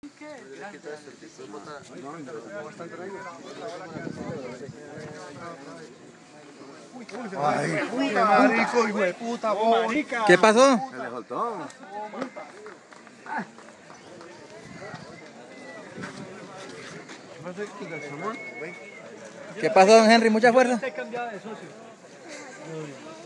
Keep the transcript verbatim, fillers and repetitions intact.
Ay, puta, marico, hijo de puta, marica. ¿Qué pasó? Se le soltó. ¿Qué pasó, don Henry? ¿Mucha fuerza? Cambiado de socio.